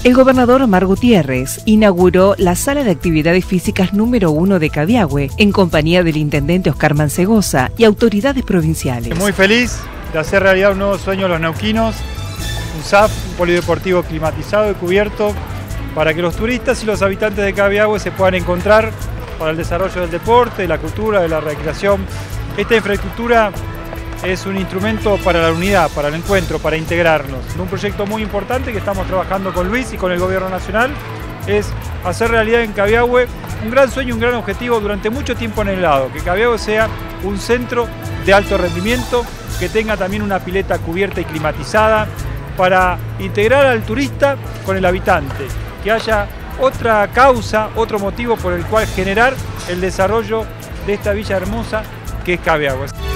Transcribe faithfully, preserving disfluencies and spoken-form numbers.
El gobernador Omar Gutiérrez inauguró la sala de actividades físicas número uno de Cabiahue en compañía del intendente Oscar Mancegosa y autoridades provinciales. Muy feliz de hacer realidad un nuevo sueño a los neuquinos, un S A F, un polideportivo climatizado y cubierto para que los turistas y los habitantes de Cabiahue se puedan encontrar para el desarrollo del deporte, de la cultura, de la recreación. Esta infraestructura es un instrumento para la unidad, para el encuentro, para integrarnos. Un proyecto muy importante que estamos trabajando con Luis y con el Gobierno Nacional es hacer realidad en Cabiahue un gran sueño, un gran objetivo durante mucho tiempo anhelado, que Cabiahue sea un centro de alto rendimiento, que tenga también una pileta cubierta y climatizada para integrar al turista con el habitante, que haya otra causa, otro motivo por el cual generar el desarrollo de esta villa hermosa que es Cabiahue.